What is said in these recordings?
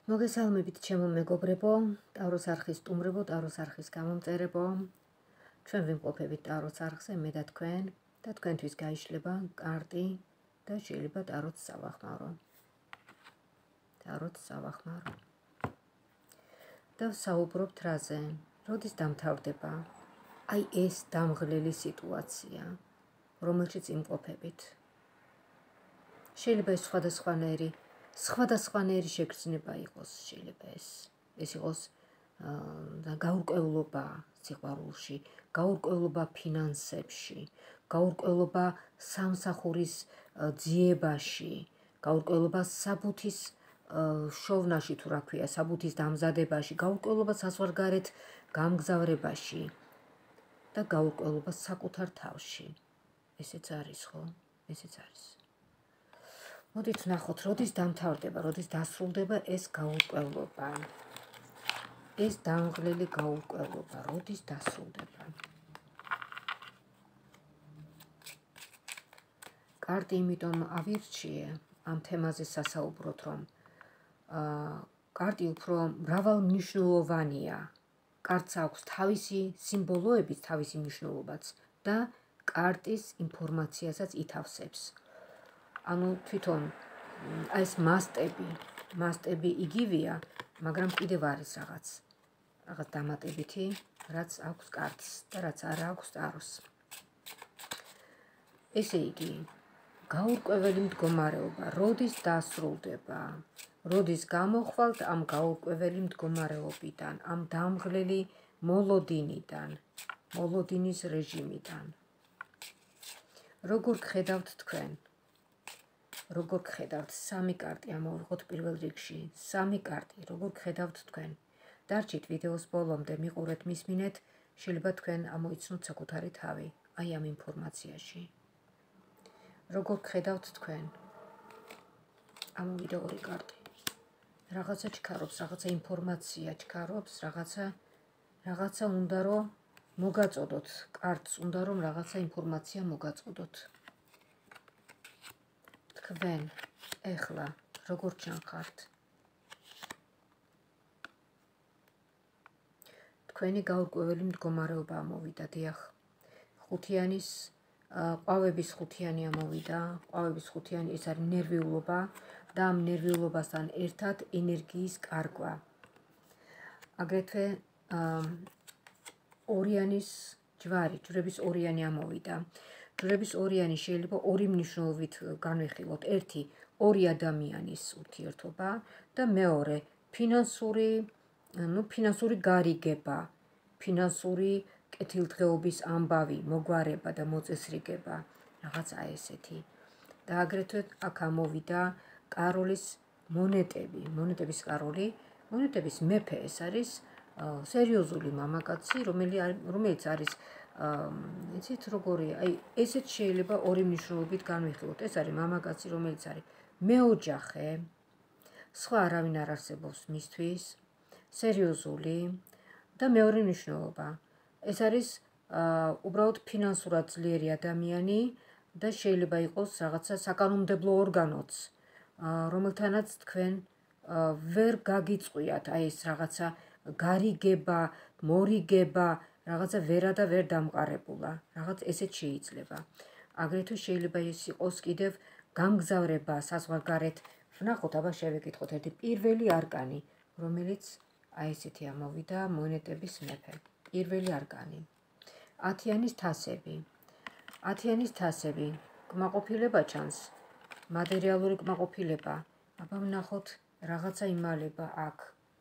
მოგესალმებით ჩემო მეგობრებო, ტაროს არხის სტუმრებო, ტაროს არხის გამომწერებო. ჩვენ ვიმყოფებით ტაროს არხზე, მე და თქვენ და თქვენთვის გაიშლება კარტი და შეიძლება ტაროც სავახმარო. და საუბრობთ რაზე? როდის დამთავრდება აი ეს დამღლელი სიტუაცია, რომელშიც იმყოფებით? შეიძლება ეს სხვადასხვანაირი შეგრძნება იყოს, შეიძლება ეს იყოს გაურკვევლობა სიყვარულში, გაურკვევლობა ფინანსებში, გაურკვევლობა სამსახურის ძიებაში, გაურკვევლობა საბუთის შოვნაში, თუ რა ქვია, საბუთის დამზადებაში, გაურკვევლობა საზღვარგარეთ გამგზავრებაში და გაურკვევლობა საკუთარ თავში. ესეც არის, ხო? ესეც არის. მოდით ვნახოთ, როდის დამთავრდება, როდის დასრულდება ეს გაურკვევლობა. ეს დამღლელი გაურკვევლობა, როდის დასრულდება? კარტი იმიტომ ავირჩიე ამ თემაზე სასაუბროთ, რომ კარტი უფრო მრავალმნიშვნელოვანია. კარტს აქვს თავისი სიმბოლოებიც, თავისი მნიშვნელობაც და კარტის ინფორმაციასაც ითავსებს. ანუ თვითონ ეს მასტები იგივეა, მაგრამ კიდევ არის რაღაც დამატებითი, რაც აქვს კარტს და რაც არ აქვს ტაროს. ესე იგი, გაურკვეველი მდგომარეობა, როდის დასრულდება? როდის გამოხვალთ ამ გაურკვეველი მდგომარეობიდან, ამ დამღლელი მოლოდინის რეჟიმიდან? როგორ გხედავთ თქვენ? როგორ გხედავთ? სამი კარტი ამოვიღოთ პირველ რიგში. სამი კარტი, როგორ გხედავთ თქვენ? დარჩით ვიდეოს ბოლომდე, მიყურეთ, მისმინეთ, შეიძლება თქვენ ამოიცნოთ საკუთარი თავი აი ამ ინფორმაციაში. როგორ გხედავთ თქვენ? ამოვიდა ორი კარტი. რაღაცა ჩქარობს, რაღაცა ინფორმაცია ჩქარობს, რაღაცა უნდა რომ მოგაწოდოთ, კარტს უნდა რომ რაღაცა ინფორმაცია მოგაწოდოთ. თქვენ ეხლა როგორ ჩანხართ? თქვენი გაურკვეველი მდგომარეობა ამოვიდა, დიახ. ხუთიანის ყვავების ხუთიანი ამოვიდა, ყვავების ხუთიანი, ეს არის ნერვიულობა და ამ ნერვიულობასთან ერთად ენერგიის კარგვა. აგრეთვე ორიანის ჯვარი, ჯვრების ორიანი ამოვიდა. ჯვრების ორიანი შეიძლება ორი მნიშვნელობით განვიხილოთ. ერთი, ორი ადამიანის ურთიერთობა და მეორე, ფინანსური გარიგება, ფინანსური კეთილდღეობის ამბავი, მოგვარება და მოწესრიგება, რაღაცა ესეთი. და აგრეთვე აქ ამოვიდა კაროლის მონეტები, მონეტების კაროლი, მონეტების მეფე, ეს არის სერიოზული მამაკაცი, რომელიც არის, იცით როგორია, აი ესეც შეიძლება ორი მნიშვნელობით განვიხილოთ. ეს არის მამაკაცი, რომელიც არის მეოჯახე, სხვა არავინ არ არსებობს მისთვის, სერიოზული და მეორე მნიშვნელობა. ეს არის უბრალოდ ფინანსურად ძლიერი ადამიანი და შეიძლება იყოს რაღაცა საკანონმდებლო ორგანოც, რომელთანაც თქვენ ვერ გაგიწყვიათ აი ეს რაღაცა გარიგება, მორიგება, რაღაცა ვერა და ვერ დამყარებულა, რაღაც ესეც შეიძლება. აგრეთვე შეიძლება ეს იყოს კიდევ გამგზავრება საზღვარგარეთ. ვნახოთ, აბა შევეკითხოთ ერთი პირველი არკანი, რომელიც აი ესეთი ამოვიდა, მონეტების მეფე. პირველი არკანი. ათიანის თასები. ათიანის თასები, კმაყოფილება ჩანს, მატერიალური კმაყოფილება. აბა ვნახოთ, რაღაცა იმალება აქ.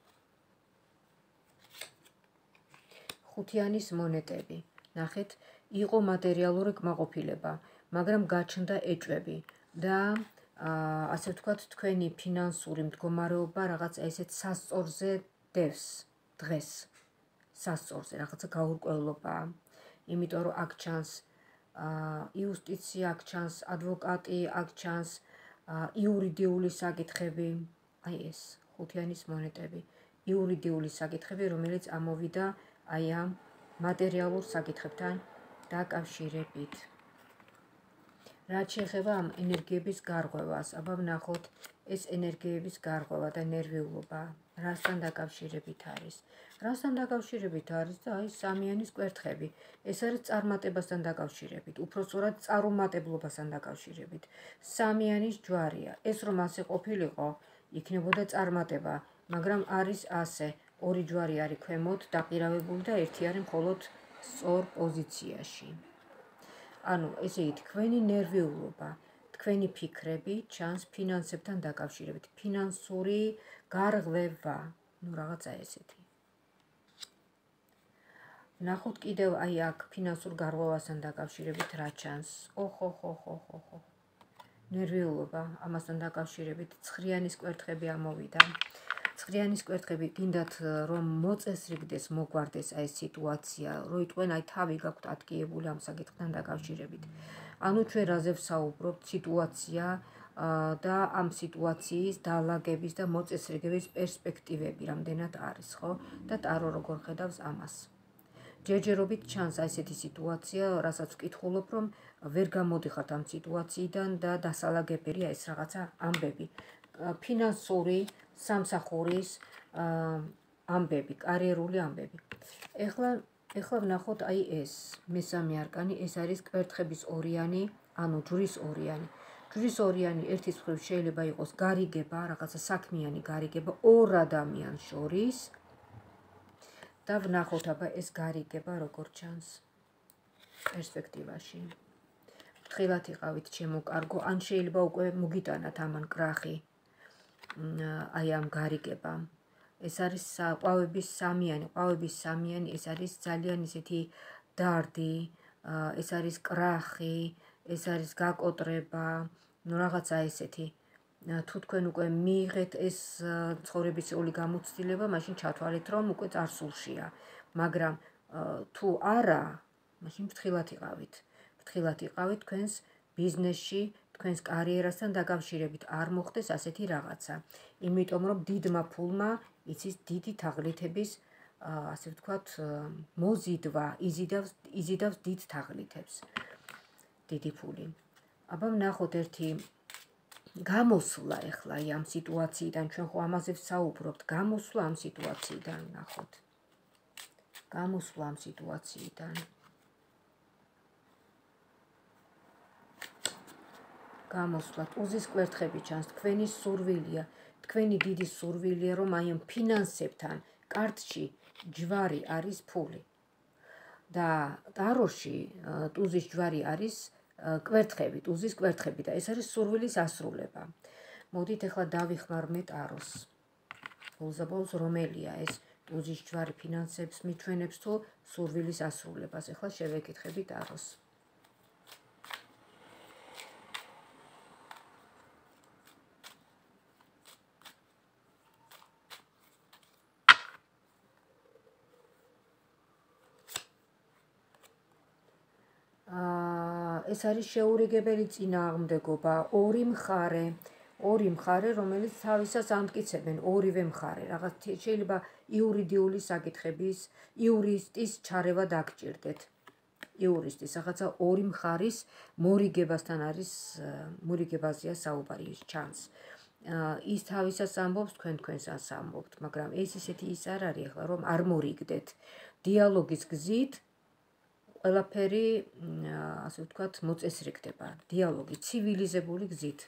ხუთიანის მონეტები. ნახეთ, იყო მატერიალური კმაყოფილება, მაგრამ გაჩნდა ეჭვები და ასე ვთქვათ, თქვენი ფინანსური მდგომარეობა რაღაც ესეთ სასწორზე დევს დღეს. სასწორზე, რაღაცა გაურკვევლობა. იმიტომ რომ აქ ჩანს იუსტიცია, აქ ჩანს ადვოკატი, აქ ჩანს იურიდიული საკითხები. აი ეს ხუთიანის მონეტები. იურიდიული საკითხები, რომელიც ამოვიდა აი ამ მატერიალურ საკითხებთან დაკავშირებით. რაც შეეხება ამ ენერგიების გარღვევას, აბა ვნახოთ ეს ენერგიების გარღვევა და ნერვიულობა რასთან დაკავშირებით არის. რასთან დაკავშირებით არის და აი სამიანის კვერთხები. ეს არის წარმატებასთან დაკავშირებით, უпростоრად წარუმატებლობასთან დაკავშირებით. სამიანის ჯვარია. ეს რომ ასე ყოფილიყო, იქნებოდა წარმატება, მაგრამ არის ასე. ორი ჯვარი არის ქვემოთ დაყირავებული და ერთი არის მხოლოდ სწორ პოზიციაში. ანუ ესე იგი თქვენი ნერვიულობა, თქვენი ფიქრები ჩანს ფინანსებთან დაკავშირებით, ფინანსური გარღვევა, ну რაღაცა ესეთი. ნახოთ კიდევ აი აქ ფინანსურ გარღვევასთან დაკავშირებით რა ჩანს. ოხ. ნერვიულობა, ამასთან დაკავშირებით ცხრიანის კვერთხები ამოვიდა. ცხრიანის კვერთხები გინდათ რომ მოწესრიგდეს, მოგვარდეს აი ეს სიტუაცია, რომ იტყვენ აი თავი გაქვთ ატკიებული ამ საკითხთან დაკავშირებით. ანუ ჩვენ რაზე ვსაუბრობთ, სიტუაცია და ამ სიტუაციის დაალაგების და მოწესრიგების პერსპექტივები რამდენად არის, ხო? და ტარო როგორ ხედავს ამას. ჯერჯერობით ჩანს ესეთი სიტუაცია, რასაც ვკითხულობ, რომ ვერ გამოდიხართ ამ სიტუაციიდან და დასალაგებელია ეს რაღაცა ამბები. ფინანსური, სამსახურის ამბები, კარიერული ამბები. ეხლა ვნახოთ აი ეს მესამე არკანი, ეს არის კვერთხების ორიანი, ანუ ჯვრის ორიანი. ჯვრის ორიანი ერთის მხრივ შეიძლება იყოს გარიგება, რაღაცა საქმიანი გარიგება ორ ადამიანს შორის. და ვნახოთ აბა ეს გარიგება როგორ ჩანს პერსპექტივაში. ფრთხილად იყავით ჩემო კარგო, ან შეიძლება უკვე მოგიტანათ ამან კრახი აი ამ გარიგებამ. ეს არის ყვავების სამიანი, ეს არის ძალიან ისეთი დარდი, ეს არის კრახი, ეს არის გაკოტრება, ну რაღაცა ესეთი. თუ თქვენ უკვე მიიღეთ ეს ცხოვრებისეული გამოცდილება, მაშინ ჩათვალეთ, რომ უკვე წარსულშია. მაგრამ თუ არა, მაშინ ფრთხილად იყავით. ფრთხილად იყავით თქვენს ბიზნესში, თქვენს კარიერასთან დაკავშირებით არ მოხდეს ასეთი რაღაცა. იმიტომ რომ დიდმა ფულმა იცის დიდი თაღლითების, ასე ვთქვათ, მოზიდვა, იზიდავს დიდ თაღლითებს. დიდი ფული. აბა ვნახოთ ერთი გამოსვლა ეხლა ამ სიტუაციიდან, ჩვენ ხო ამაზე ვსაუბრობთ, გამოსვლა ამ სიტუაციიდან ვნახოთ. გამოსვლა ამ სიტუაციიდან. გამოსვლა, ტუზის კვერთხები ჩანს, თქვენი სურვილია, თქვენი დიდი სურვილია, რომ აი ამ ფინანსებთან კარტში ჯვარი არის ფული. და ტაროში ტუზის ჯვარი არის კვერთხები, ტუზის კვერთხები და ეს არის სურვილის ასრულება. მოდით ახლა დავიხმარმე ტაროს. ბოლოს რომელია ეს ტუზის ჯვარი ფინანსებს მიჩვენებს თუ სურვილის ასრულებას. ახლა შევეკითხები ტაროს. ეს არის შეურიგებელი წინააღმდეგობა, ორი მხარე, რომელიც თავისას ამტკიცებენ, ორივე მხარე. რაღაც შეიძლება იურიდიული საკითხების, იურისტის ჩარევა დაგჭირდეთ. იურისტის, რაღაცა ორი მხარის მორიგებასთან არის, მორიგებაზეა საუბარი ჩანს. ის თავისას ამბობს, თქვენსაც ამბობთ, მაგრამ ეს ისეთი ის არ არის ახლა, რომ არ მორიგდეთ. დიალოგის გზით ყველაფერი, ასე ვთქვათ, მოწესრიგდება. დიალოგი, ცივილიზებული გზით.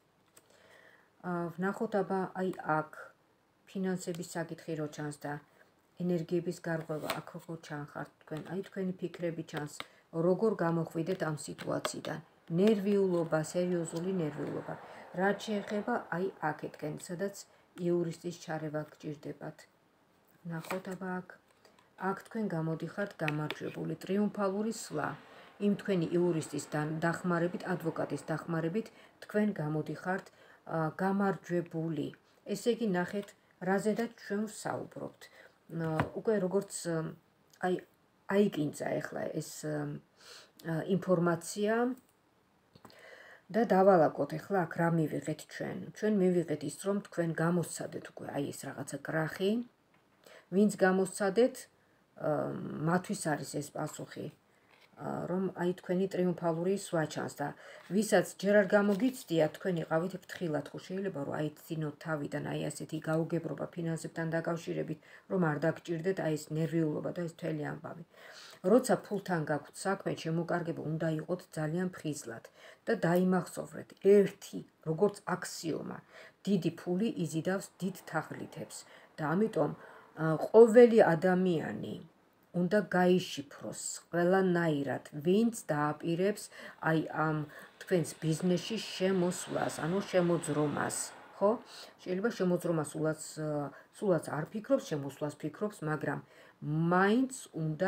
ვნახოთ აბა აი აქ ფინანსების საკითხი რო ჩანს და ენერგიების გარღვევა აქ როგორ ჩანხართ თქვენ, აი თქვენი ფიქრები ჩანს, როგორ გამოხვიდეთ ამ სიტუაციიდან. ნერვიულობა, სერიოზული ნერვიულობა. რაც შეეხება აი აქეთკენ, სადაც იურისტის ჩარევა გჭირდებათ. ვნახოთ აბა აქ თქვენ გამოდიხართ გამარჯვებული, ტრიუმფალური სვლა. იმ თქვენი იურისტის დახმარებით, ადვოკატის დახმარებით თქვენ გამოდიხართ გამარჯვებული. ესე იგი ნახეთ, რაზედაც ჩვენ ვსაუბრობთ. უკვე როგორც აიკინცა ახლა ეს ინფორმაცია და დავალაგოთ ახლა აქ რა მივიღეთ ჩვენ. ჩვენ მივიღეთ ის, რომ თქვენ გამოსცადეთ უკვე აი ეს რაღაცა კრახი. ვინც გამოსცადეთ, მათვის არის ეს პასუხი. რომ აი თქვენი ტრიუმფალური სვა ჩანს და ვისაც ჯერ არ გამოგიცდია თქვენ იყავით ფრთხილად, ხო შეიძლება რომ აიცინოთ თავიდან აი ასეთი გაუგებრობა ფინანსებთან დაკავშირებით, რომ არ დაგჭირდეთ აი ეს ნერვიულობა და ეს მთელი ამბავი. როცა ფულთან გაქვთ საქმე, შემოკარგება უნდა იყოთ ძალიან ფხიზლად და დაიმახსოვრეთ ერთი, როგორც აქსიომა, დიდი ფული იზიდავს დიდ თაღლითებს და ამიტომ ყოველი ადამიანი უნდა გაიშიფროს ყველანაირად, ვინც დააპირებს აი ამ თქვენს ბიზნესში შემოსვლას, ანუ შემოძრომას, ხო? შეიძლება შემოძრომას სულაც არ ფიქრობს, შემოსვლას ფიქრობს, მაგრამ მაინც უნდა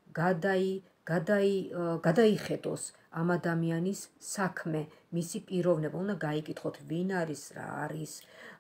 გადაიხედოს ამ ადამიანის საქმე, მისი პიროვნება, უნდა გაიკითხოთ, ვინ არის, რა არის,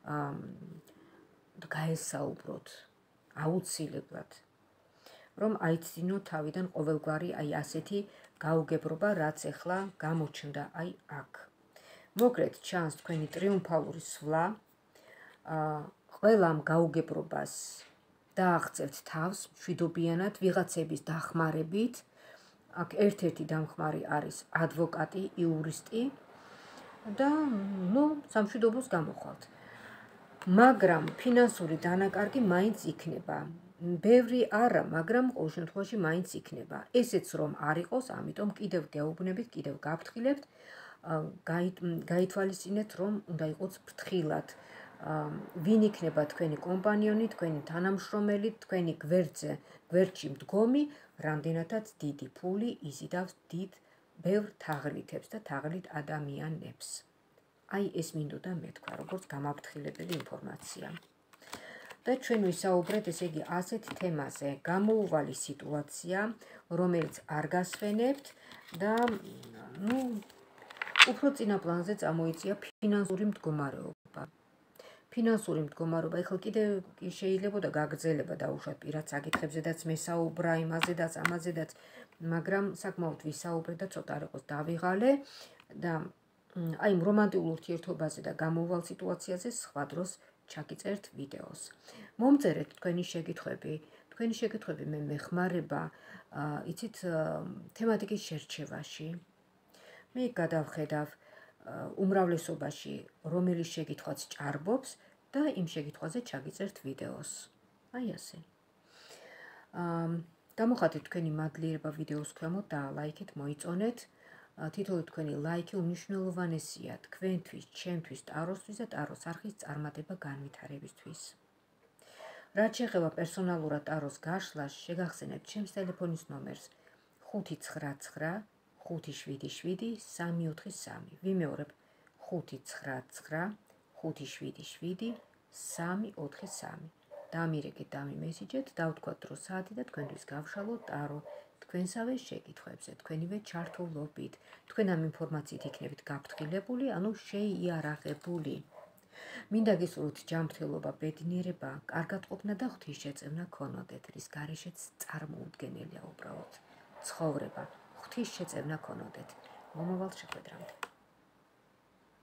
გაესაუბროთ აუცილებლად. რომ აიცინოთ თავიდან ყოველგვარი აი ასეთი გაუგებრობა, რაც ახლა გამოჩნდა აი აქ. მოკლედ ჩანს თქვენი ტრიუმფალური სვლა, ყველა ამ გაუგებრობას დააღწევთ თავს მშვიდობიანად ვიღაცების დახმარებით. აქ ერთ-ერთი დამხმარი არის ადვოკატი, იურისტი და სამშვიდობოს გამოხვალთ. მაგრამ ფინანსური დანაკარგი მაინც იქნება. ბევრი არა, მაგრამ ყოველ შემთხვევაში მაინც იქნება. ესეც რომ არ იყოს, ამიტომ კიდევ გეუბნებით, კიდევ გაფრთხილებთ, გაითვალისწინეთ, რომ უნდა იყოს ფრთხილად. ვინ იქნება თქვენი კომპანიონი, თქვენი თანამშრომელი, თქვენი გვერდში მდგომი, რამდენადაც დიდი ფული იზიდავს ბევრ თაღლითებს და თაღლით ადამიანებს. აი ეს მინდოდა მეთქვა, როგორც გამაფრთხილებელი ინფორმაცია. და ჩვენ ვისაუბრეთ, ესე იგი, ასეთ თემაზე, გამოუვალი სიტუაცია, რომელიც არ გასვენებთ და უფრო წინა პლანზე წამოიწია ფინანსური მდგომარეობა. ფინანსური მდგომარეობა, ეხლა კიდევ შეიძლება და გაგრძელება დაუშვათ პირად საკითხებზედაც მესაუბრა, იმაზედაც, ამაზედაც, მაგრამ საკმაოდ ვისაუბრეთ და ცოტა არ იყოს დავიღალე და აი რომანტიკულ ურთიერთობაზე და გამოუვალ სიტუაციაზე სხვა დროს ჩაგიწერთ ვიდეოს. მომწერეთ თქვენი შეკითხვები მე მეხმარება, იცით, თემატიკის შერჩევაში. მე გადავხედავ უმრავლესობაში რომელი შეკითხვაც ჭარბობს და იმ შეკითხვაზე ჩაგიწერთ ვიდეოს. აი ასე. გამოხატეთ თქვენი მადლიერება ვიდეოს ქვემოთ და ლაიქით მოიწონეთ. თითოეული თქვენი ლაიქი უმნიშვნელოვანესია თქვენთვის, ჩემთვის, ტაროსთვის და ტაროს არხის წარმატება განვითარებისთვის. რაც შეეხება პერსონალურად ტაროს გაშლას, შეგახსენებთ ჩემს ტელეფონის ნომერს 599 577 343. ვიმეორებ 599 577 343. დამირეკეთ, დამიმესიჯეთ, დავთქვათ დრო საათი და თქვენთვის გავშალოთ ტარო თქვენსავე შეკითხვებზე, თქვენივე ჩართულობით. თქვენ ამ ინფორმაციით იქნებით გაფრთხილებული, ანუ შეიარაღებული. მინდა გისურვოთ ჯანმრთელობა, ბედნიერება, კარგად ყოფნა და ღვთისშეწევნა ქონოდეთ, რის გარეშეც წარმოუდგენელია უბრალოდ ცხოვრება. ღვთისშეწევნა ქონოდეთ. მომავალ შეხვედრამდე.